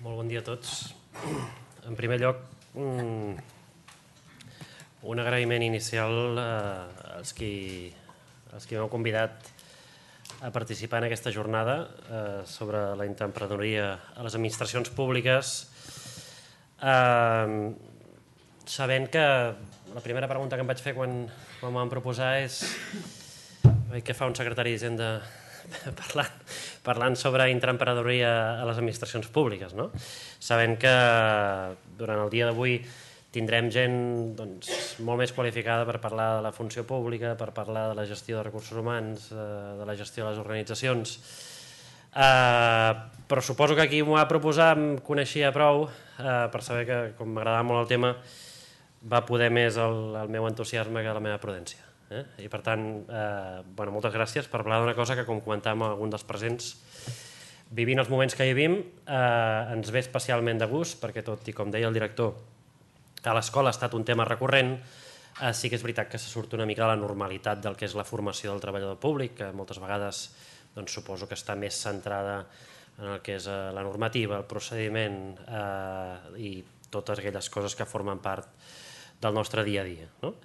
Molt bon dia a tots. En primer lloc, un agraïment inicial als qui m'heu convidat a participar en aquesta jornada sobre la intraemprenedoria a les administracions públiques, sabent que la primera pregunta que em vaig fer quan m'ho van proposar és què fa un secretari d'Hisenda parlant sobre intraemprenedoria a les administracions públiques, no? Sabent que durant el dia d'avui tindrem gent molt més qualificada per parlar de la funció pública, per parlar de la gestió de recursos humans, de la gestió de les organitzacions, però suposo que qui m'ho va proposar em coneixia prou per saber que, com m'agradava molt el tema, va poder més el meu entusiasme que la meva prudència. I per tant, moltes gràcies per parlar d'una cosa que, com comentàvem algun dels presents, vivint els moments que vivim, ens ve especialment de gust, perquè tot i, com deia el director, a l'escola ha estat un tema recurrent, sí que és veritat que se surt una mica de la normalitat del que és la formació del treballador públic, que moltes vegades suposo que està més centrada en el que és la normativa, el procediment i totes aquelles coses que formen part del nostre dia a dia, no?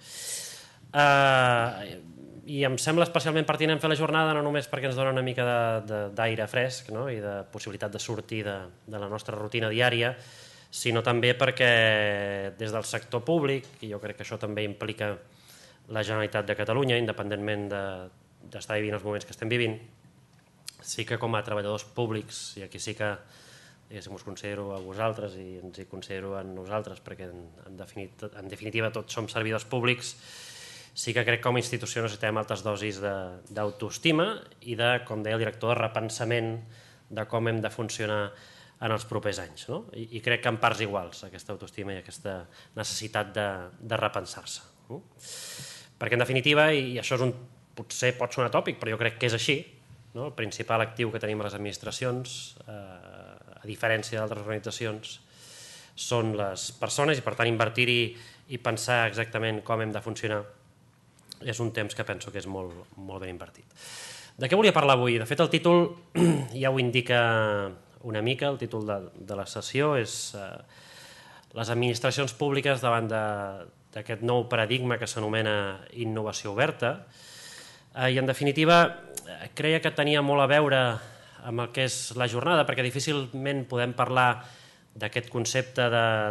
I em sembla especialment pertinent fer la jornada no només perquè ens dona una mica d'aire fresc i de possibilitat de sortir de la nostra rutina diària, sinó també perquè des del sector públic, i jo crec que això també implica la Generalitat de Catalunya, independentment d'estar vivint els moments que estem vivint, sí que com a treballadors públics, i aquí sí que us considero a vosaltres i ens hi considero a nosaltres, perquè en definitiva tots som servidors públics, sí que crec que com a institució necessitem altes dosis d'autoestima i de, com deia el director, de repensament de com hem de funcionar en els propers anys. I crec que en parts iguals, aquesta autoestima i aquesta necessitat de repensar-se. Perquè, en definitiva, i això potser pot sonar tòpic, però jo crec que és així, el principal actiu que tenim a les administracions, a diferència d'altres organitzacions, són les persones i, per tant, invertir-hi i pensar exactament com hem de funcionar és un temps que penso que és molt ben invertit. De què volia parlar avui? De fet, el títol ja ho indica una mica, el títol de la sessió és les administracions públiques davant d'aquest nou paradigma que s'anomena innovació oberta, i en definitiva creia que tenia molt a veure amb el que és la jornada, perquè difícilment podem parlar d'aquest concepte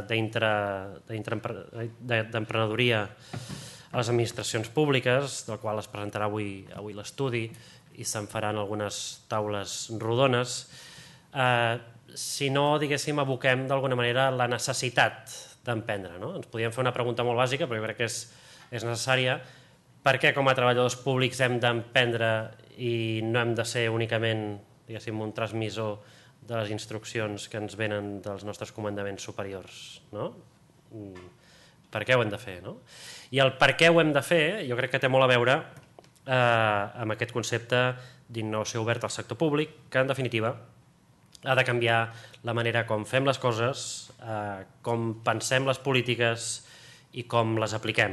d'emprenedoria a les administracions públiques, del qual es presentarà avui l'estudi i se'n faran algunes taules rodones, si no, diguéssim, aboquem d'alguna manera la necessitat d'emprendre. Ens podríem fer una pregunta molt bàsica, però jo crec que és necessària. Per què com a treballadors públics hem d'emprendre i no hem de ser únicament, diguéssim, un transmissor de les instruccions que ens venen dels nostres comandaments superiors? Per què ho hem de fer? I el per què ho hem de fer jo crec que té molt a veure amb aquest concepte d'innovació oberta al sector públic, que en definitiva ha de canviar la manera com fem les coses, com pensem les polítiques i com les apliquem.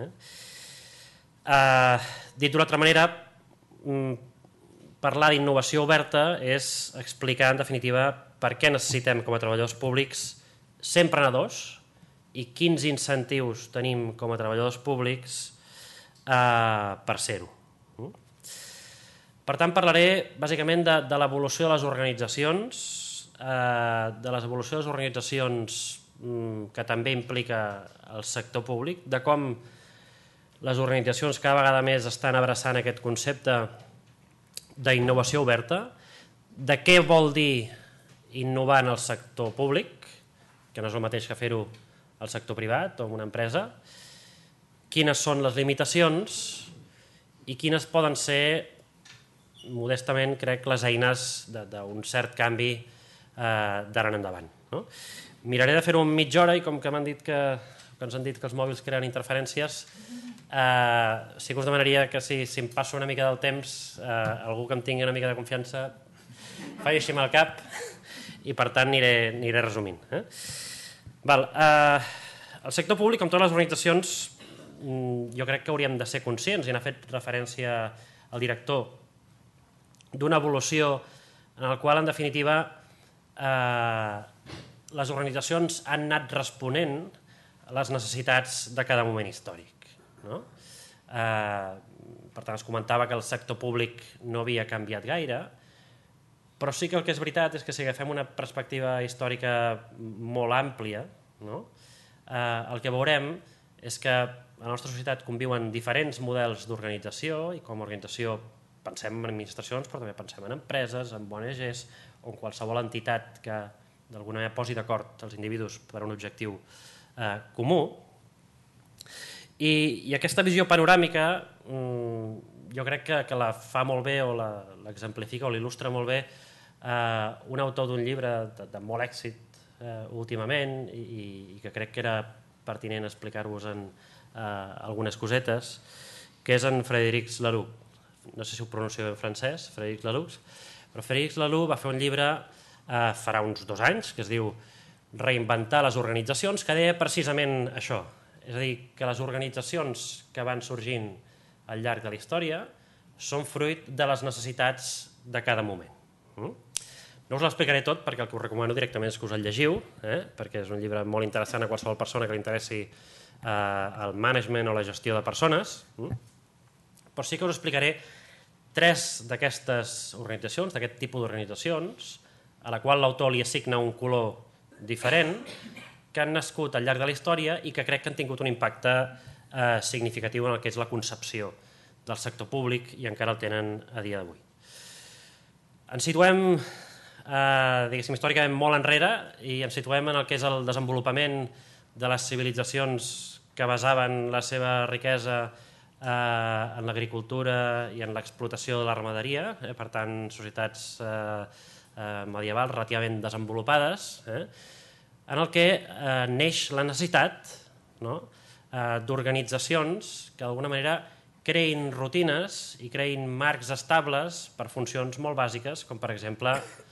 Dit d'una altra manera, parlar d'innovació oberta és explicar en definitiva per què necessitem com a treballadors públics ser emprenedors i quins incentius tenim com a treballadors públics per ser-ho. Per tant, parlaré bàsicament de l'evolució de les organitzacions, de l'evolució de les organitzacions que també implica el sector públic, de com les organitzacions cada vegada més estan abraçant aquest concepte d'innovació oberta, de què vol dir innovar en el sector públic, que no és el mateix que fer-ho al sector privat o en una empresa, quines són les limitacions i quines poden ser, modestament, crec, les eines d'un cert canvi d'ara en endavant. Miraré de fer-ho en mitja hora i com que m'han dit que ens han dit que els mòbils creen interferències, sí que us demanaria que si em passo una mica del temps, algú que em tingui una mica de confiança faci així amb el cap i per tant aniré resumint. El sector públic, com totes les organitzacions, jo crec que hauríem de ser conscients, i n'ha fet referència al director, d'una evolució en la qual, en definitiva, les organitzacions han anat responent a les necessitats de cada moment històric. No? Per tant, es comentava que el sector públic no havia canviat gaire, però sí que el que és veritat és que si agafem una perspectiva històrica molt àmplia, no? El que veurem és que a la nostra societat conviuen diferents models d'organització i com a organització pensem en administracions però també pensem en empreses, en ONGs o en qualsevol entitat que d'alguna manera posi d'acord els individus per a un objectiu comú. I aquesta visió panoràmica jo crec que la fa molt bé o l'exemplifica o l'il·lustra molt bé un autor d'un llibre de molt èxit últimament i que crec que era pertinent explicar-vos algunes cosetes, que és en Frédéric Laloux. No sé si ho pronuncio en francès, Frédéric Laloux, però Frédéric Laloux va fer un llibre farà uns 2 anys que es diu Reinventar les organitzacions, que deia precisament això, és a dir, que les organitzacions que van sorgint al llarg de la història són fruit de les necessitats de cada moment. No us l'explicaré tot perquè el que us recomano directament és que us el llegiu, perquè és un llibre molt interessant a qualsevol persona que li interessi el management o la gestió de persones, però sí que us explicaré 3 d'aquestes organitzacions, d'aquest tipus d'organitzacions, a la qual l'autor li assigna un color diferent, que han nascut al llarg de la història i que crec que han tingut un impacte significatiu en el que és la concepció del sector públic i encara el tenen a dia d'avui. Ens situem diguéssim, històricament molt enrere i ens situem en el que és el desenvolupament de les civilitzacions que basaven la seva riquesa en l'agricultura i en l'explotació de la ramaderia, per tant, societats medievals relativament desenvolupades, en el que neix la necessitat d'organitzacions que d'alguna manera creïn rutines i creïn marcs estables per funcions molt bàsiques, com per exemple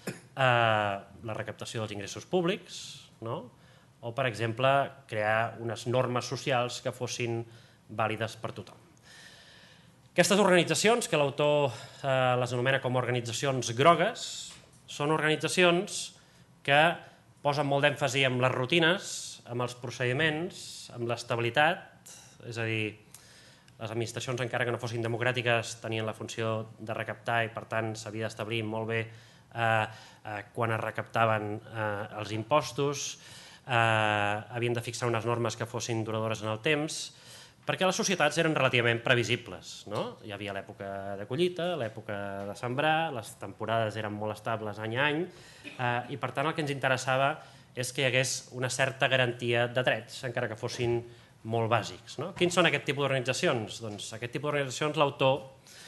la recaptació dels ingressos públics, o per exemple crear unes normes socials que fossin vàlides per tothom. Aquestes organitzacions, que l'autor les anomena com organitzacions grogues, són organitzacions que posen molt d'èmfasi en les rutines, en els procediments, en l'estabilitat, és a dir, les administracions, encara que no fossin democràtiques, tenien la funció de recaptar i, per tant, s'havia d'establir molt bé quan es recaptaven els impostos, havien de fixar unes normes que fossin duradores en el temps, perquè les societats eren relativament previsibles. Hi havia l'època de collita, l'època de sembrar, les temporades eren molt estables any a any, i per tant el que ens interessava és que hi hagués una certa garantia de drets, encara que fossin molt bàsics. Quins són aquest tipus d'organitzacions? Doncs aquest tipus d'organitzacions l'autor,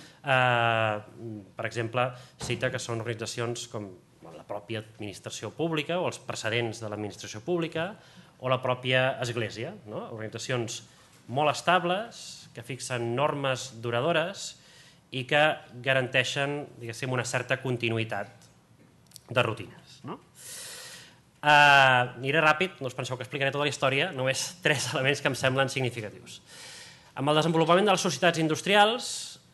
per exemple, cita que són organitzacions com la pròpia administració pública o els precedents de l'administració pública o la pròpia església. Organitzacions molt estables, que fixen normes duradores i que garanteixen, diguéssim, una certa continuïtat de rutines. Aniré ràpid, no us penseu que explicaré tota la història, només 3 elements que em semblen significatius. Amb el desenvolupament de les societats industrials,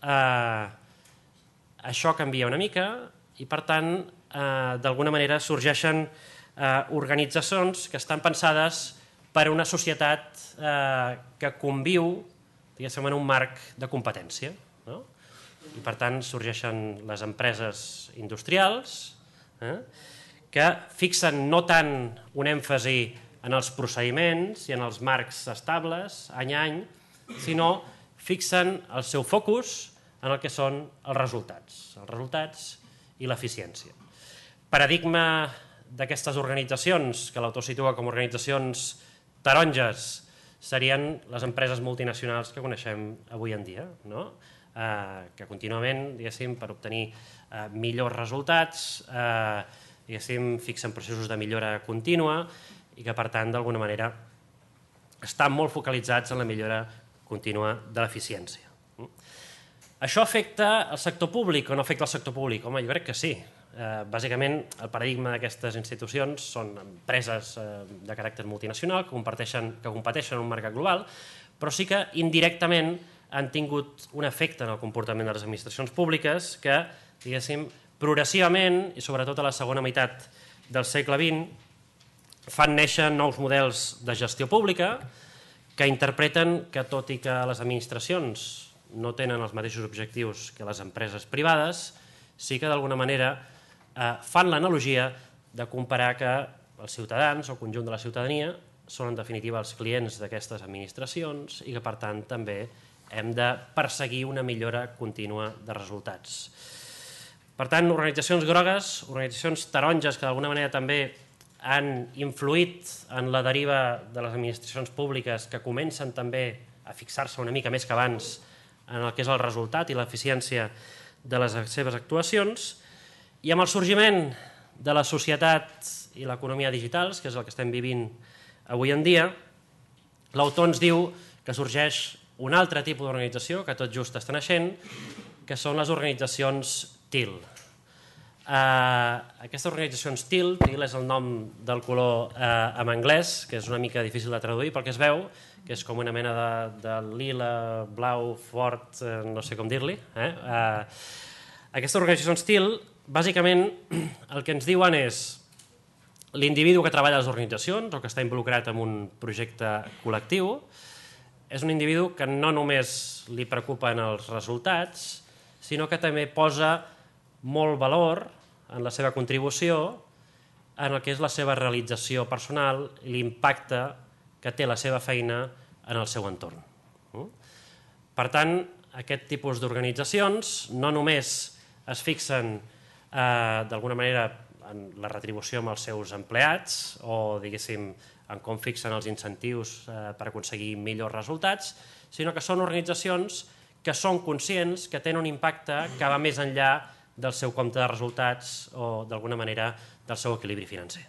això canvia una mica i, per tant, d'alguna manera sorgeixen organitzacions que estan pensades per a una societat que conviu, diguéssim, en un marc de competència. I, per tant, sorgeixen les empreses industrials, que fixen no tant un èmfasi en els procediments i en els marcs estables, any a any, sinó fixen el seu focus en el que són els resultats i l'eficiència. Paradigma d'aquestes organitzacions, que l'autor situa com organitzacions taronges, serien les empreses multinacionals que coneixem avui en dia, que contínuament, diguéssim, per obtenir millors resultats, fixen processos de millora contínua i que, per tant, d'alguna manera estan molt focalitzats en la millora contínua de l'eficiència. Això afecta el sector públic o no afecta el sector públic? Home, jo crec que sí. Bàsicament, el paradigma d'aquestes institucions són empreses de caràcter multinacional que competeixen en un mercat global, però sí que indirectament han tingut un efecte en el comportament de les administracions públiques que, diguéssim, progressivament, i sobretot a la segona meitat del segle XX fan néixer nous models de gestió pública que interpreten que, tot i que les administracions no tenen els mateixos objectius que les empreses privades, sí que d'alguna manera fan l'analogia de comparar que els ciutadans o el conjunt de la ciutadania són en definitiva els clients d'aquestes administracions i que per tant també hem de perseguir una millora contínua de resultats. Per tant, organitzacions grogues, organitzacions taronges que d'alguna manera també han influït en la deriva de les administracions públiques que comencen també a fixar-se una mica més que abans en el que és el resultat i l'eficiència de les seves actuacions, i amb el sorgiment de la societat i l'economia digitals, que és el que estem vivint avui en dia, l'autor ens diu que sorgeix un altre tipus d'organització que tot just està naixent, que són les organitzacions TIL. Aquestes organitzacions TIL és el nom del color en anglès, que és una mica difícil de traduir pel que es veu, que és com una mena de lila, blau, fort, no sé com dir-li. Aquestes organitzacions TIL, bàsicament, el que ens diuen és l'individu que treballa a les organitzacions o que està involucrat en un projecte col·lectiu és un individu que no només li preocupen els resultats, sinó que també posa molt valor en la seva contribució en el que és la seva realització personal i l'impacte que té la seva feina en el seu entorn. Per tant, aquest tipus d'organitzacions no només es fixen d'alguna manera en la retribució amb els seus empleats o, diguéssim, en com fixen els incentius per aconseguir millors resultats, sinó que són organitzacions que són conscients que tenen un impacte que va més enllà del seu compte de resultats o, d'alguna manera, del seu equilibri financer.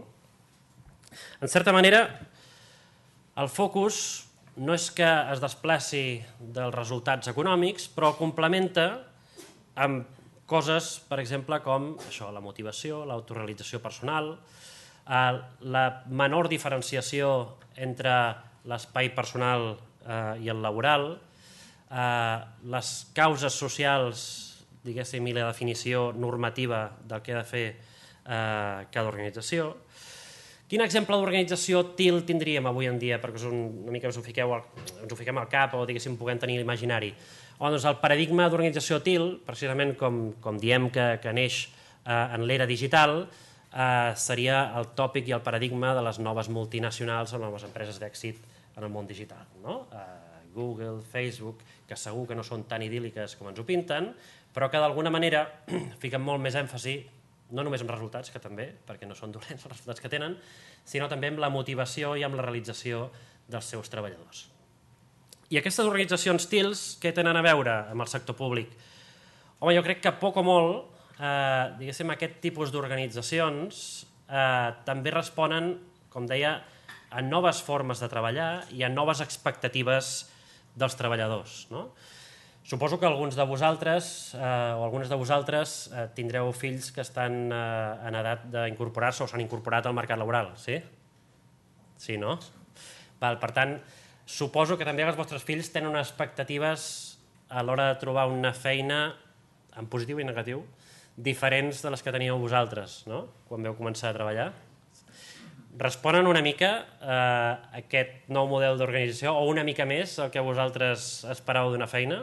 En certa manera, el focus no és que es desplaci dels resultats econòmics, però complementa amb coses, per exemple, com això, la motivació, l'autorealització personal, la menor diferenciació entre l'espai personal i el laboral, les causes socials, diguéssim, i la definició normativa del que ha de fer cada organització. Quin exemple d'organització TIL tindríem avui en dia, perquè una mica ens ho fiquem al cap o, diguéssim, puguem tenir l'imaginari? Doncs el paradigma d'organització TIL, precisament com diem que neix en l'era digital, seria el tòpic i el paradigma de les noves multinacionals o noves empreses d'èxit en el món digital. Google, Facebook, que segur que no són tan idíl·liques com ens ho pinten, però que d'alguna manera fiquen molt més èmfasi, no només en resultats, que també, perquè no són dolents els resultats que tenen, sinó també en la motivació i en la realització dels seus treballadors. I aquestes organitzacions TILs, què tenen a veure amb el sector públic? Home, jo crec que poc o molt, diguéssim, aquest tipus d'organitzacions també responen, com deia, a noves formes de treballar i a noves expectatives dels treballadors. Suposo que alguns de vosaltres o algunes de vosaltres tindreu fills que estan en edat d'incorporar-se o s'han incorporat al mercat laboral, sí? Sí, no? Per tant, suposo que també els vostres fills tenen unes expectatives a l'hora de trobar una feina, en positiu i negatiu, diferents de les que teníeu vosaltres, no? Quan vau començar a treballar. Responen una mica a aquest nou model d'organització o una mica més el que vosaltres esperàveu d'una feina?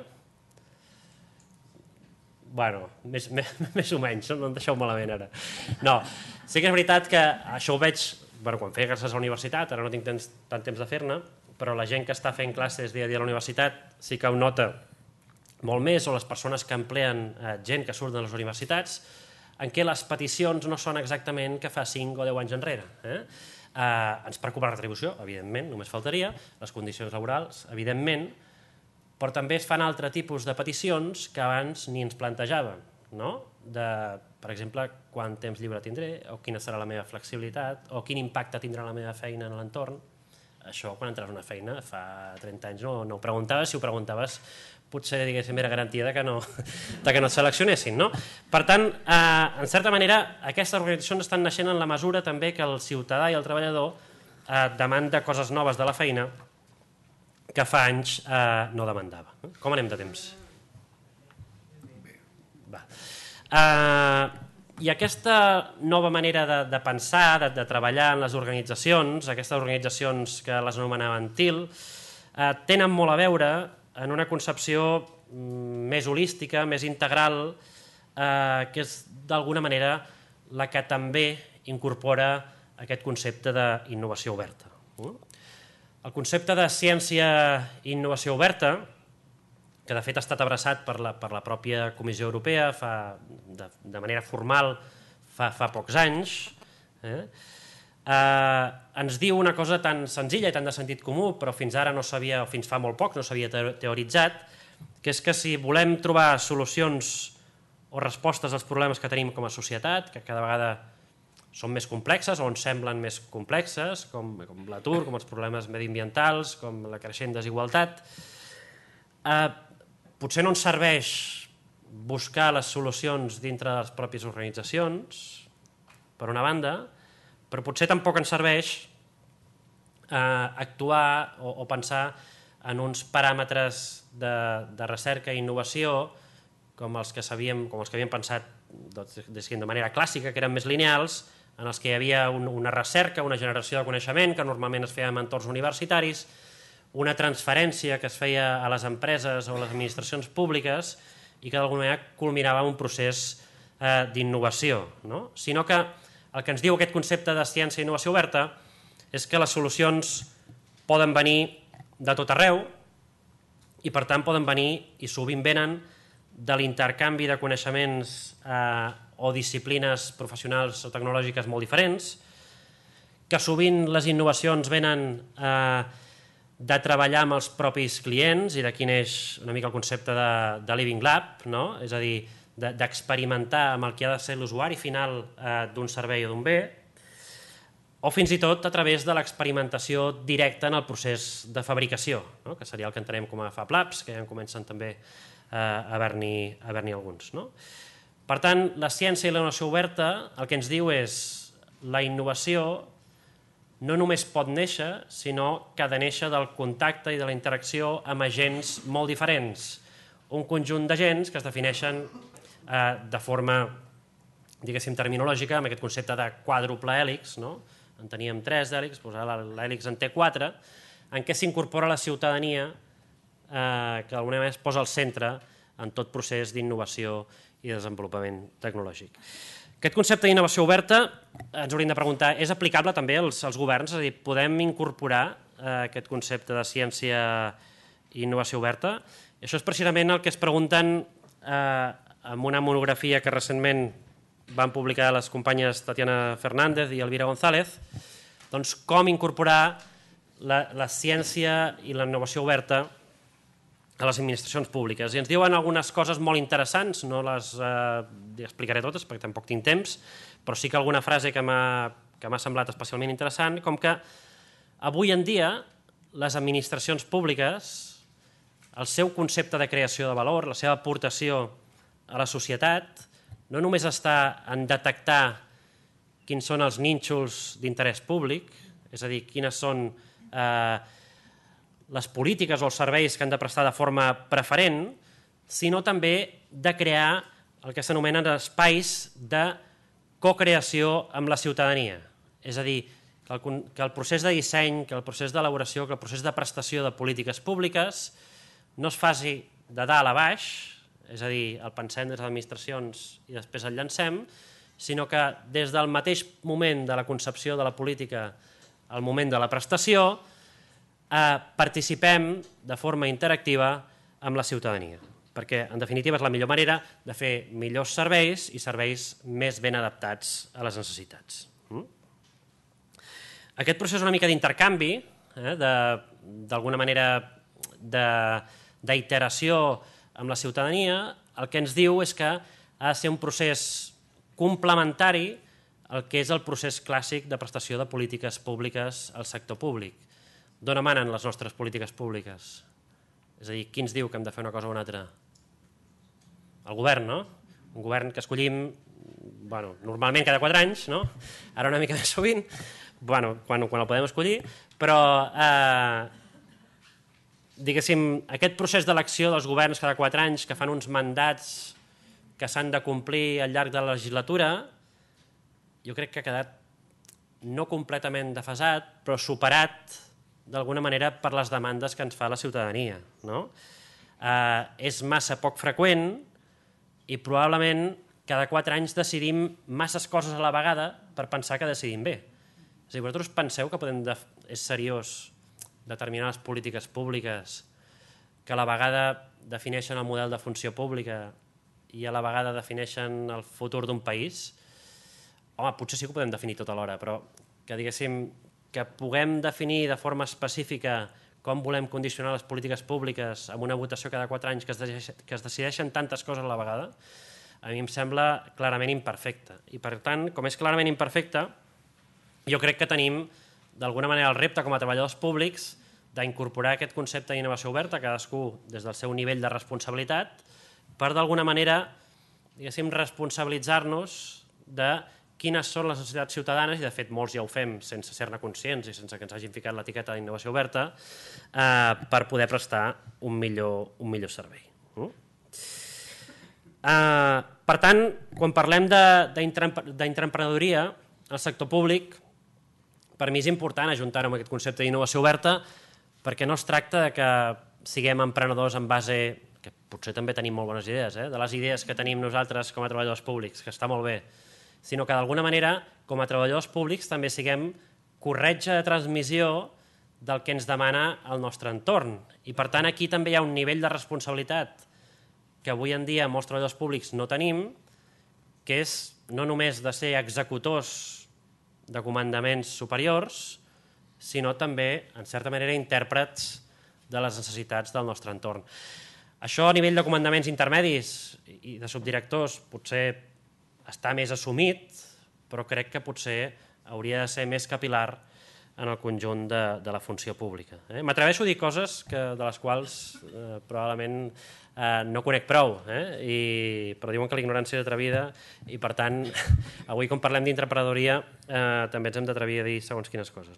Bueno, més o menys, no em deixeu malament ara. No, sí que és veritat que això ho veig quan feia classes a la universitat, ara no tinc tant temps de fer-ne, però la gent que està fent classes dia a dia a la universitat sí que ho nota molt més, o les persones que empleen gent que surt de les universitats, en què les peticions no són exactament que fa 5 o 10 anys enrere. Ens preocupa la retribució, evidentment, només faltaria, les condicions laborals, evidentment, però també es fan altre tipus de peticions que abans ni ens plantejàvem, per exemple, quant temps lliure tindré, o quina serà la meva flexibilitat, o quin impacte tindrà la meva feina en l'entorn. Això, quan entres a una feina, fa 30 anys no ho preguntaves, si ho preguntaves potser, diguéssim, era garantia de que no et seleccionessin. Per tant, en certa manera, aquestes organitzacions estan naixent en la mesura també que el ciutadà i el treballador demanda coses noves de la feina que fa anys no demandava. Com anem de temps? I aquesta nova manera de pensar, de treballar en les organitzacions, aquestes organitzacions que les anomenaven TIL, tenen molt a veure en una concepció més holística, més integral, que és d'alguna manera la que també incorpora aquest concepte d'innovació oberta. El concepte de ciència i innovació oberta, que de fet ha estat abraçat per la pròpia Comissió Europea de manera formal fa pocs anys, ens diu una cosa tan senzilla i tan de sentit comú, però fins ara no s'havia, o fins fa molt poc, no s'havia teoritzat, que és que si volem trobar solucions o respostes als problemes que tenim com a societat, que cada vegada són més complexes o ens semblen més complexes, com l'atur, com els problemes mediambientals, com la creixent desigualtat, potser no ens serveix buscar les solucions dintre de les pròpies organitzacions, per una banda, però potser tampoc ens serveix actuar o pensar en uns paràmetres de recerca i innovació com els que havíem pensat de manera clàssica, que eren més lineals, en els que hi havia una recerca, una generació de coneixement, que normalment es feia en entorns universitaris, una transferència que es feia a les empreses o a les administracions públiques i que d'alguna manera culminava un procés d'innovació, sinó que el que ens diu aquest concepte de ciència i innovació oberta és que les solucions poden venir de tot arreu i per tant poden venir i sovint venen de l'intercanvi de coneixements o disciplines professionals o tecnològiques molt diferents, que sovint les innovacions venen de treballar amb els propis clients i d'aquí neix una mica el concepte de Living Lab, és a dir, d'experimentar amb el que ha de ser l'usuari final d'un servei o d'un bé, o fins i tot a través de l'experimentació directa en el procés de fabricació, que seria el que entenem com a Fab Labs, que ja en comencen també a haver-n'hi alguns. Per tant, la ciència i la innovació oberta el que ens diu és la innovació no només pot néixer, sinó que ha de néixer del contacte i de la interacció amb agents molt diferents. Un conjunt d'agents que es defineixen de forma, diguéssim, terminològica, amb aquest concepte de quàdruple hèlix, en teníem 3 hèlix, l'hèlix en té 4, en què s'incorpora la ciutadania, que d'alguna manera es posa al centre en tot procés d'innovació i desenvolupament tecnològic. Aquest concepte d'innovació oberta ens hauríem de preguntar, és aplicable també als governs? És a dir, podem incorporar aquest concepte de ciència i innovació oberta? Això és precisament el que es pregunten en una monografia que recentment van publicar les companyes Tatiana Fernández i Elvira González, doncs com incorporar la ciència i la innovació oberta a les administracions públiques. I ens diuen algunes coses molt interessants, no les explicaré totes perquè tampoc tinc temps, però sí que alguna frase que m'ha semblat especialment interessant, com que avui en dia les administracions públiques, el seu concepte de creació de valor, la seva aportació a la societat, no només està en detectar quins són els nínxols d'interès públic, és a dir, quines són les polítiques o els serveis que han de prestar de forma preferent, sinó també de crear el que s'anomenen espais de cocreació amb la ciutadania. És a dir, que el procés de disseny, que el procés d'elaboració, que el procés de prestació de polítiques públiques no es faci de dalt a baix, és a dir, el pensem des de les administracions i després el llancem, sinó que des del mateix moment de la concepció de la política al moment de la prestació participem de forma interactiva amb la ciutadania, perquè en definitiva és la millor manera de fer millors serveis i serveis més ben adaptats a les necessitats. Aquest procés una mica d'intercanvi, d'alguna manera d'iteració amb la ciutadania, el que ens diu és que ha de ser un procés complementari al que és el procés clàssic de prestació de polítiques públiques al sector públic. D'on emanen les nostres polítiques públiques? És a dir, qui ens diu que hem de fer una cosa o una altra? El govern, no? Un govern que escollim normalment cada 4 anys, no? Ara una mica més sovint, quan el podem escollir, però diguéssim, aquest procés d'elecció dels governs cada 4 anys que fan uns mandats que s'han de complir al llarg de la legislatura, jo crec que ha quedat no completament desfasat, però superat d'alguna manera per les demandes que ens fa la ciutadania. És massa poc freqüent i probablement cada 4 anys decidim masses coses a la vegada per pensar que decidim bé. És a dir, vosaltres penseu que és seriós determinar les polítiques públiques que a la vegada defineixen el model de funció pública i a la vegada defineixen el futur d'un país? Home, potser sí que ho podem definir tot alhora, però que diguéssim que puguem definir de forma específica com volem condicionar les polítiques públiques amb una votació cada 4 anys que es decideixen tantes coses a la vegada, a mi em sembla clarament imperfecte. I per tant, com és clarament imperfecte, jo crec que tenim d'alguna manera el repte com a treballadors públics d'incorporar aquest concepte d'innovació oberta, cadascú des del seu nivell de responsabilitat, per d'alguna manera, diguéssim, responsabilitzar-nos de quines són les necessitats ciutadanes, i de fet molts ja ho fem sense ser-ne conscients i sense que ens hagin ficat l'etiqueta d'innovació oberta, per poder prestar un millor servei. Per tant, quan parlem d'intraemprenedoria, el sector públic, per mi és important ajuntar-ho amb aquest concepte d'innovació oberta, perquè no es tracta de que siguem emprenedors en base, que potser també tenim molt bones idees, de les idees que tenim nosaltres com a treballadors públics, que està molt bé, sinó que d'alguna manera, com a treballadors públics, també siguem corretja de transmissió del que ens demana el nostre entorn. I per tant, aquí també hi ha un nivell de responsabilitat que avui en dia molts treballadors públics no tenim, que és no només de ser executors de comandaments superiors, sinó també, en certa manera, intèrprets de les necessitats del nostre entorn. Això a nivell de comandaments intermedis i de subdirectors potser està més assumit, però crec que potser hauria de ser més capil·lar en el conjunt de la funció pública. M'atreveixo a dir coses de les quals probablement no conec prou, però diuen que la ignorància és atrevida i, per tant, avui, quan parlem d'intraemprenedoria, també ens hem d'atrevir a dir segons quines coses.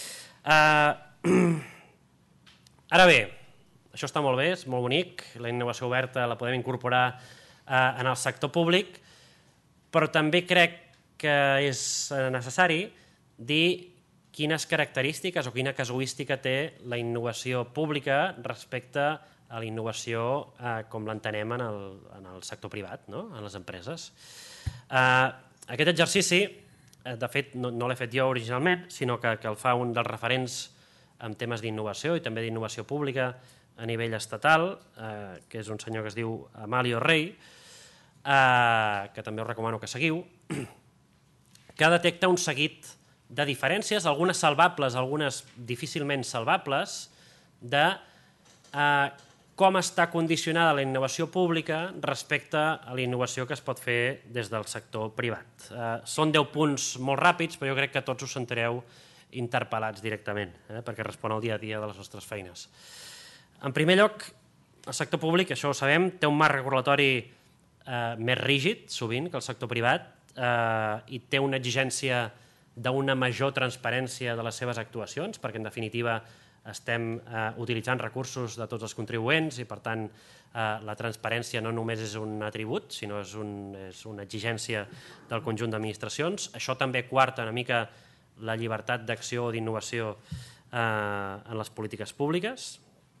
Ara bé, això està molt bé, és molt bonic, la innovació oberta la podem incorporar en el sector públic, però també crec que és necessari dir quines característiques o quina casuística té la innovació pública respecte a la innovació com l'entenem en el sector privat, en les empreses. Aquest exercici, de fet, no l'he fet jo originalment, sinó que el fa un dels referents en temes d'innovació i també d'innovació pública a nivell estatal, que és un senyor que es diu Amalio Rey, que també us recomano que seguiu, que detecta un seguit de diferències, algunes salvables, algunes difícilment salvables, de com està condicionada la innovació pública respecte a la innovació que es pot fer des del sector privat. Són 10 punts molt ràpids, però jo crec que tots us sentireu interpel·lats directament, perquè respon al dia a dia de les nostres feines. En primer lloc, el sector públic, això ho sabem, té un marc regulatori més rígid, sovint, que el sector privat, i té una exigència d'una major transparència de les seves actuacions, perquè en definitiva estem utilitzant recursos de tots els contribuents i per tant la transparència no només és un atribut, sinó és una exigència del conjunt d'administracions. Això també coarta una mica la llibertat d'acció o d'innovació en les polítiques públiques.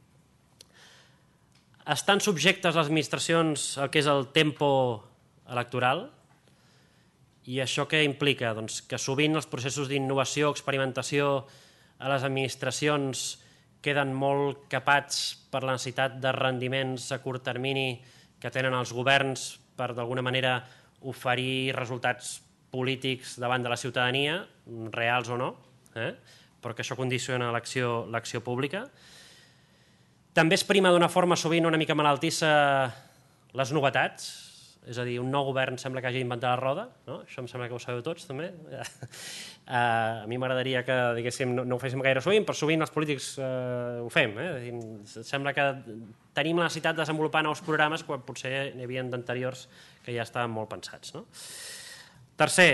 Estan subjectes les administracions al que és el tempo electoral. I això què implica? Doncs que sovint els processos d'innovació o experimentació a les administracions queden molt capats per la necessitat de rendiments a curt termini que tenen els governs per d'alguna manera oferir resultats polítics davant de la ciutadania, reals o no, però que això condiciona l'acció pública. També es prima d'una forma sovint una mica malaltissa les novetats, és a dir, un nou govern sembla que hagi inventat la roda, això em sembla que ho sabeu tots també. A mi m'agradaria que no ho féssim gaire sovint, però sovint els polítics ho fem. Sembla que tenim la necessitat de desenvolupar nous programes quan potser n'hi havia d'anteriors que ja estaven molt pensats. Tercer,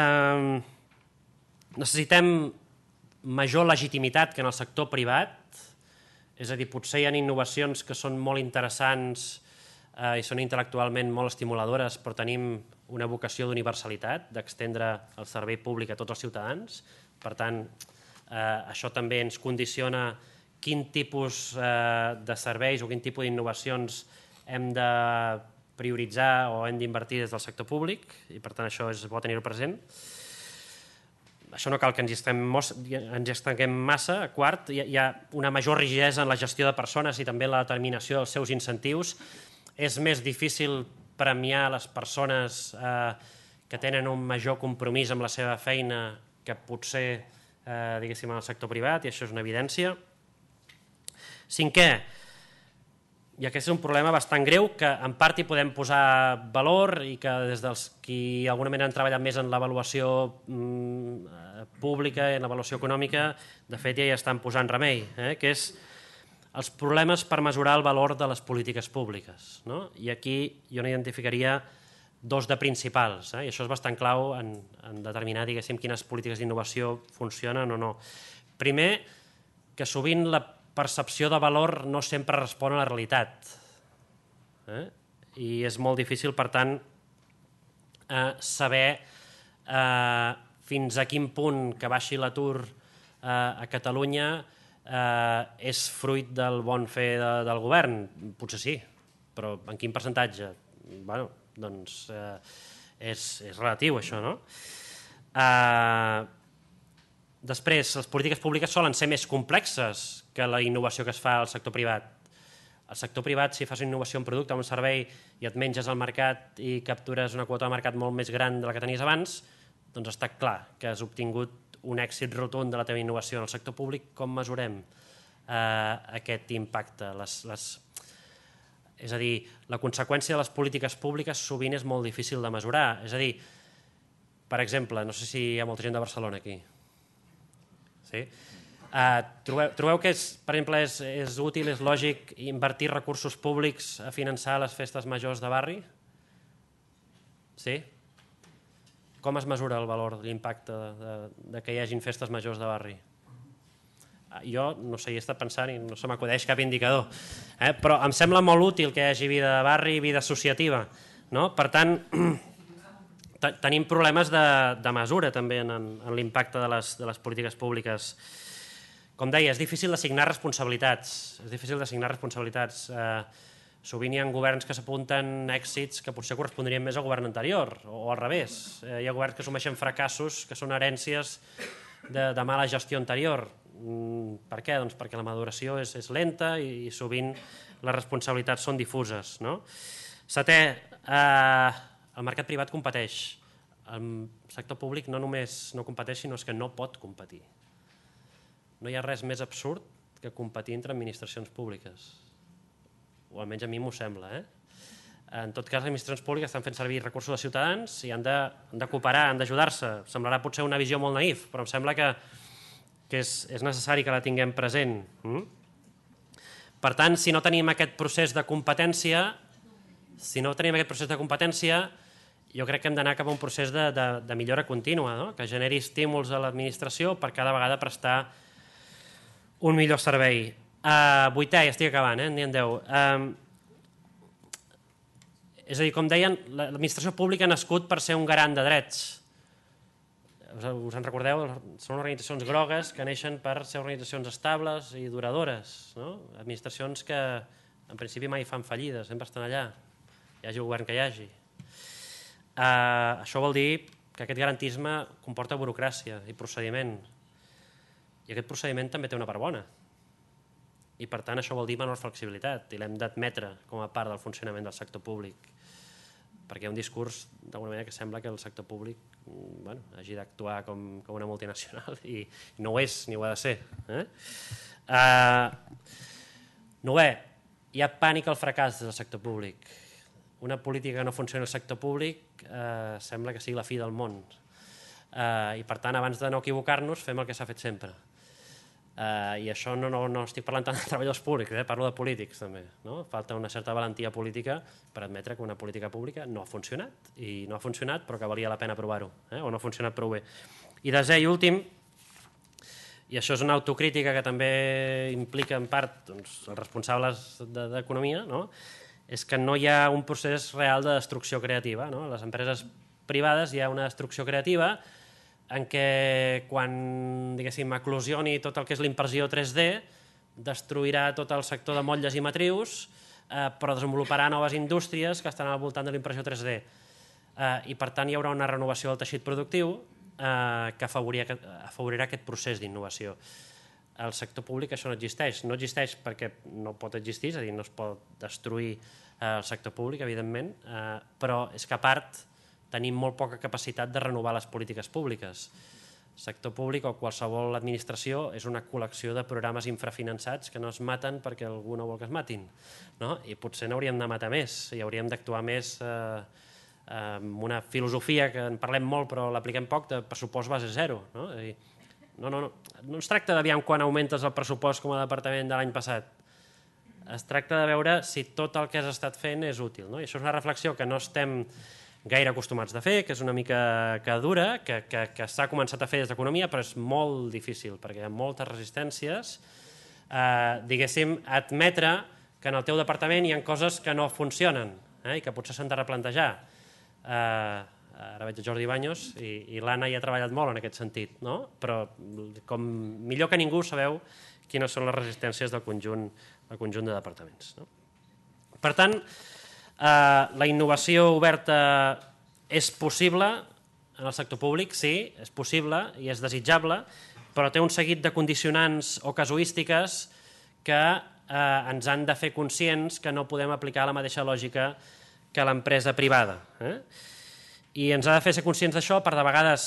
necessitem major legitimitat que en el sector privat, és a dir, potser hi ha innovacions que són molt interessants i són intel·lectualment molt estimuladores, però tenim una vocació d'universalitat, d'extendre el servei públic a tots els ciutadans. Per tant, això també ens condiciona quin tipus de serveis o quin tipus d'innovacions hem de prioritzar o hem d'invertir des del sector públic, i per tant això és bo tenir-ho present. Això no cal que ens estenguem massa. Quart, hi ha una major rigidesa en la gestió de persones i també la determinació dels seus incentius. És més difícil premiar les persones que tenen un major compromís amb la seva feina que potser, diguéssim, en el sector privat, i això és una evidència. Cinquè, i aquest és un problema bastant greu que en part hi podem posar valor i que des dels qui d'alguna manera han treballat més en l'avaluació pública i en l'avaluació econòmica, de fet ja hi estan posant remei, que és els problemes per mesurar el valor de les polítiques públiques. I aquí jo n'identificaria dos de principals, i això és bastant clau en determinar, diguéssim, quines polítiques d'innovació funcionen o no. Primer, que sovint la percepció de valor no sempre respon a la realitat. I és molt difícil, per tant, saber fins a quin punt que baixi l'atur a Catalunya és fruit del bon fer del govern. Potser sí, però en quin percentatge? Bé, doncs és relatiu, això, no? Després, les polítiques públiques solen ser més complexes que la innovació que es fa al sector privat. Al sector privat, si fas una innovació en producte o un servei i et menges al mercat i captures una quota de mercat molt més gran de la que tenies abans, doncs està clar que has obtingut un èxit rotund de la teva innovació. En el sector públic, com mesurem aquest impacte? És a dir, la conseqüència de les polítiques públiques sovint és molt difícil de mesurar. És a dir, per exemple, no sé si hi ha molta gent de Barcelona aquí. Sí? Trobeu que, per exemple, és útil, és lògic invertir recursos públics a finançar les festes majors de barri? Sí? Com es mesura el valor, l'impacte que hi hagin festes majors de barri? Jo no sé, hi he estat pensant i no se m'acudeix cap indicador, però em sembla molt útil que hi hagi vida de barri i vida associativa. Per tant, tenim problemes de mesura també en l'impacte de les polítiques públiques. Com deia, és difícil d'assignar responsabilitats. Sovint hi ha governs que s'apunten èxits que potser correspondrien més al govern anterior, o al revés. Hi ha governs que assumeixen fracassos que són herències de mala gestió anterior. Per què? Doncs perquè la maduració és lenta i sovint les responsabilitats són difuses. Setè, el mercat privat competeix. El sector públic no només no competeix, sinó que no pot competir. No hi ha res més absurd que competir entre administracions públiques. O almenys a mi m'ho sembla. En tot cas, les administracions públiques estan fent servir recursos de ciutadans i han de cooperar, han d'ajudar-se. Semblarà potser una visió molt naïf, però em sembla que és necessari que la tinguem present. Per tant, si no tenim aquest procés de competència, jo crec que hem d'anar cap a un procés de millora contínua, que generi estímuls a l'administració per cada vegada prestar un millor servei. Vuitè, ja estic acabant, n'hi ha 10. És a dir, com deien, l'administració pública ha nascut per ser un garant de drets. Us en recordeu? Són organitzacions grogues que neixen per ser organitzacions estables i duradores. Administracions que en principi mai fan fallides, sempre estan allà, hi hagi el govern que hi hagi. Això vol dir que aquest garantisme comporta burocràcia i procediment. I aquest procediment també té una part bona. I per tant això vol dir menor flexibilitat i l'hem d'admetre com a part del funcionament del sector públic. Perquè hi ha un discurs d'alguna manera que sembla que el sector públic hagi d'actuar com una multinacional i no ho és ni ho ha de ser. Novè, hi ha pànic al fracàs del sector públic. Una política que no funciona al sector públic sembla que sigui la fi del món. I per tant, abans de no equivocar-nos, fem el que s'ha fet sempre. I això no estic parlant tant de treballadors públics, parlo de polítics també. Falta una certa valentia política per admetre que una política pública no ha funcionat, i no ha funcionat però que valia la pena provar-ho, o no ha funcionat prou bé. I desè i últim, i això és una autocrítica que també implica en part els responsables d'economia, és que no hi ha un procés real de destrucció creativa. A les empreses privades hi ha una destrucció creativa en què quan, diguéssim, eclosioni tot el que és l'impressió 3D, destruirà tot el sector de motlles i matrius, però desenvoluparà noves indústries que estan al voltant de l'impressió 3D. I per tant hi haurà una renovació del teixit productiu que afavorirà aquest procés d'innovació. Al sector públic això no existeix. No existeix perquè no pot existir, és a dir, no es pot destruir el sector públic, evidentment, però és que a part tenim molt poca capacitat de renovar les polítiques públiques. El sector públic o qualsevol administració és una col·lecció de programes infrafinançats que no es maten perquè algú no vol que es matin. I potser n'hauríem de matar més i hauríem d'actuar més amb una filosofia que en parlem molt però l'apliquem poc, de pressupost base zero. No es tracta d'aviam quan augmentes el pressupost com a departament de l'any passat. Es tracta de veure si tot el que has estat fent és útil. I això és una reflexió que no estem gaire acostumats de fer, que és una mica dura, que s'ha començat a fer des d'economia, però és molt difícil, perquè hi ha moltes resistències. Diguéssim, admetre que en el teu departament hi ha coses que no funcionen i que potser s'han de replantejar. Ara veig a Jordi Baños i l'Anna hi ha treballat molt en aquest sentit, però com millor que ningú sabeu quines són les resistències del conjunt de departaments. Per tant, la innovació oberta és possible en el sector públic, sí, és possible i és desitjable, però té un seguit de condicionants o casuístiques que ens han de fer conscients que no podem aplicar la mateixa lògica que l'empresa privada. I ens ha de fer ser conscients d'això per de vegades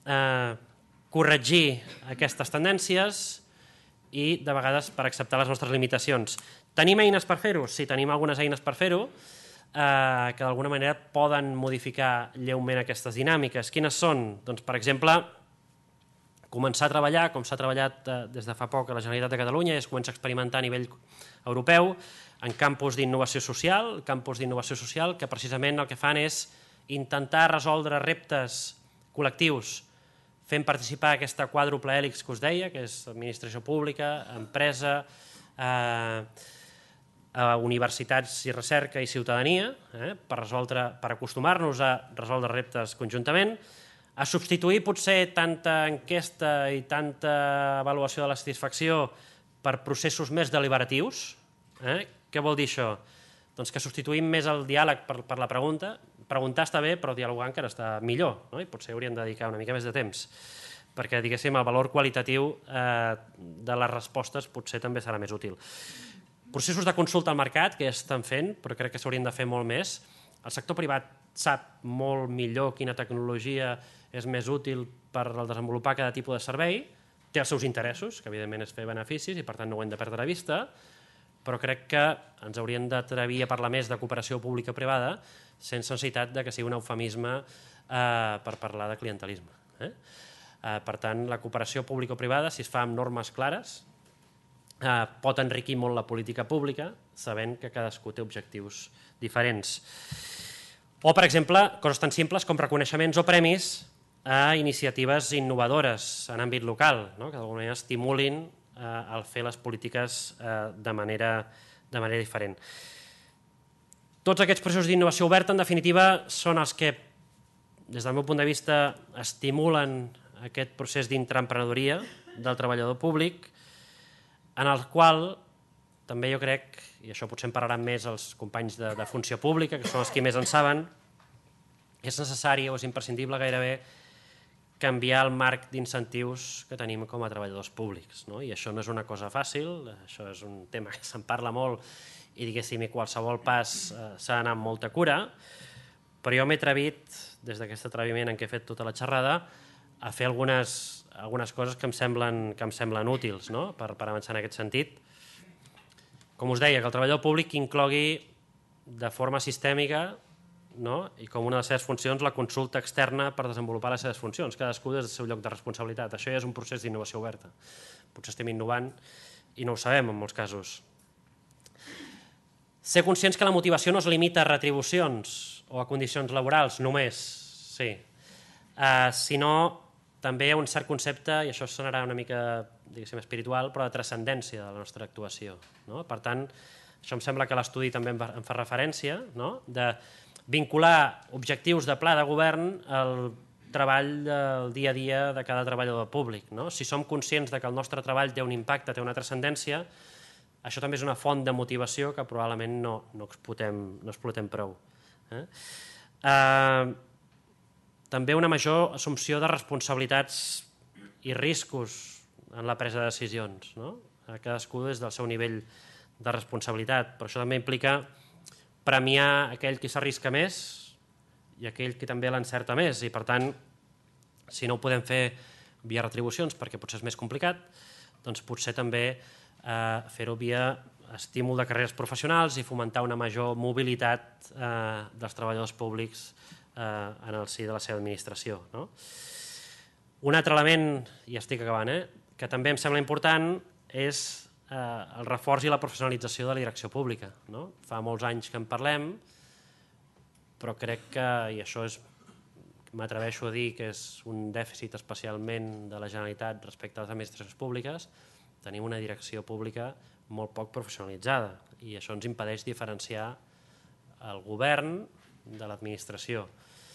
corregir aquestes tendències i de vegades per acceptar les nostres limitacions. Tenim eines per fer-ho? Sí, tenim algunes eines per fer-ho que d'alguna manera poden modificar lleument aquestes dinàmiques. Quines són? Doncs, per exemple, començar a treballar, com s'ha treballat des de fa poc a la Generalitat de Catalunya, i es comença a experimentar a nivell europeu, en campus d'innovació social, que precisament el que fan és intentar resoldre reptes col·lectius fent participar aquesta quàdruple hèlix que us deia, que és administració pública, empresa, universitats i recerca i ciutadania, per acostumar-nos a resoldre reptes conjuntament, a substituir potser tanta enquesta i tanta avaluació de la satisfacció per processos més deliberatius. Què vol dir això? Doncs que substituïm més el diàleg per la pregunta. Preguntar està bé, però dialogar encara està millor, i potser hauríem de dedicar una mica més de temps, perquè, diguéssim, el valor qualitatiu de les respostes potser també serà més útil. Processos de consulta al mercat, que ja estan fent, però crec que s'haurien de fer molt més. El sector privat sap molt millor quina tecnologia és més útil per desenvolupar cada tipus de servei, té els seus interessos, que evidentment és fer beneficis i per tant no ho hem de perdre de vista, però crec que ens hauríem d'atrevir a parlar més de cooperació pública-privada sense necessitat que sigui un eufemisme per parlar de clientelisme. Per tant, la cooperació pública-privada, si es fa amb normes clares, pot enriquir molt la política pública, sabent que cadascú té objectius diferents. O, per exemple, coses tan simples com reconeixements o premis a iniciatives innovadores en àmbit local, que d'alguna manera estimulin el fer les polítiques de manera diferent. Tots aquests processos d'innovació oberta, en definitiva, són els que, des del meu punt de vista, estimulen aquest procés d'intraemprenedoria del treballador públic, en el qual també jo crec, i això potser en parlaran més els companys de funció pública, que són els que més en saben, és necessari o és imprescindible gairebé canviar el marc d'incentius que tenim com a treballadors públics. I això no és una cosa fàcil, això és un tema que se'n parla molt i, diguéssim, qualsevol pas s'ha d'anar amb molta cura, però jo m'he atrevit, des d'aquest atreviment en què he fet tota la xerrada, a fer algunes coses que em semblen útils per avançar en aquest sentit. Com us deia, que el treballador públic inclogui de forma sistèmica i com una de les seves funcions la consulta externa per desenvolupar les seves funcions, cadascú des del seu lloc de responsabilitat. Això ja és un procés d'innovació oberta. Potser estem innovant i no ho sabem en molts casos. Ser conscients que la motivació no es limita a retribucions o a condicions laborals només, sí, sinó també un cert concepte, i això sonarà una mica, diguéssim, espiritual, però de transcendència de la nostra actuació. Per tant, això em sembla que l'estudi també en fa referència, de vincular objectius de pla de govern al treball del dia a dia de cada treballador públic. Si som conscients que el nostre treball té un impacte, té una transcendència, això també és una font de motivació que probablement no explotem prou. També una major assumpció de responsabilitats i riscos en la presa de decisions, cadascú des del seu nivell de responsabilitat, però això també implica premiar aquell qui s'arrisca més i aquell qui també l'encerta més, i per tant, si no ho podem fer via retribucions perquè potser és més complicat, doncs potser també fer-ho via estímul de carreres professionals i fomentar una major mobilitat dels treballadors públics en el si de la seva administració. Un altre element, i estic acabant, que també em sembla important és el reforç i la professionalització de la direcció pública. Fa molts anys que en parlem, però crec que, i això m'atreveixo a dir que és un dèficit especialment de la Generalitat respecte a les administracions públiques, tenim una direcció pública molt poc professionalitzada i això ens impedeix diferenciar el govern de l'administració.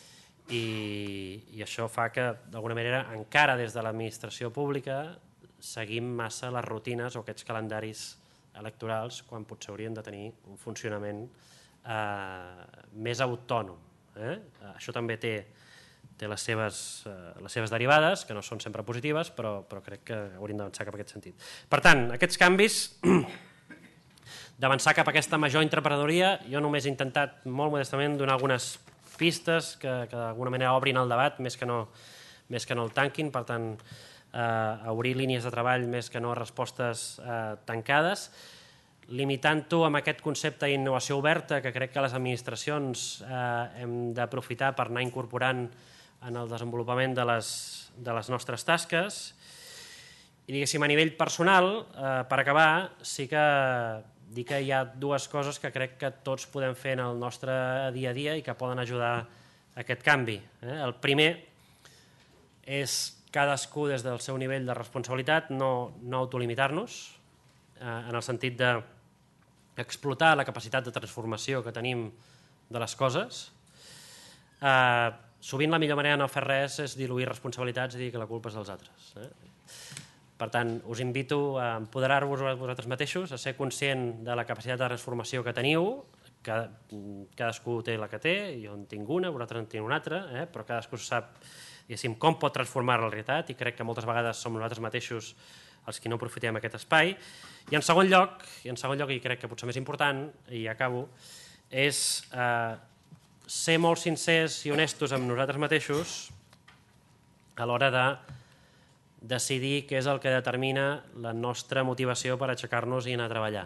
I això fa que, d'alguna manera, encara des de l'administració pública seguim massa les rutines o aquests calendaris electorals quan potser haurien de tenir un funcionament més autònom. Això també té les seves derivades, que no són sempre positives, però crec que hauríem d'avançar cap a aquest sentit. Per tant, aquests canvis d'avançar cap a aquesta major intraemprenedoria, jo només he intentat molt modestament donar algunes pistes que d'alguna manera obrin el debat més que no el tanquin, per tant, obrir línies de treball més que no respostes tancades, limitant-ho amb aquest concepte d'innovació oberta que crec que les administracions hem d'aprofitar per anar incorporant en el desenvolupament de les nostres tasques. I diguéssim, a nivell personal, per acabar, sí que dir que hi ha dues coses que crec que tots podem fer en el nostre dia a dia i que poden ajudar a aquest canvi. El primer és cadascú des del seu nivell de responsabilitat no autolimitar-nos, en el sentit d'explotar la capacitat de transformació que tenim de les coses. Sovint la millor manera de no fer res és diluir responsabilitats i dir que la culpa és dels altres. Per tant, us invito a empoderar-vos vosaltres mateixos, a ser conscient de la capacitat de transformació que teniu, cadascú té la que té, jo en tinc una, vosaltres en teniu una altra, però cadascú sap com pot transformar la realitat i crec que moltes vegades som nosaltres mateixos els qui no aprofitem aquest espai. I en segon lloc, i crec que potser més important, i acabo, és ser molt sincers i honestos amb nosaltres mateixos a l'hora de decidir què és el que determina la nostra motivació per aixecar-nos i anar a treballar.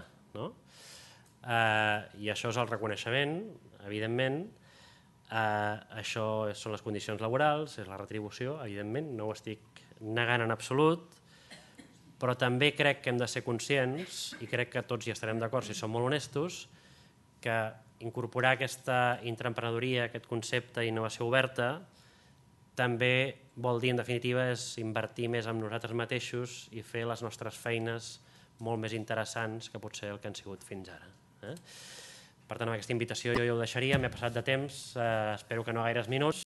I això és el reconeixement, evidentment, això són les condicions laborals, és la retribució, evidentment, no ho estic negant en absolut, però també crec que hem de ser conscients, i crec que tots hi estarem d'acord si som molt honestos, que incorporar aquesta intraemprenedoria, aquest concepte d'innovació oberta, també vol dir, en definitiva, és invertir més en nosaltres mateixos i fer les nostres feines molt més interessants que potser el que han sigut fins ara. Per tant, amb aquesta invitació jo ho deixaria, m'he passat de temps, espero que no gaires minuts,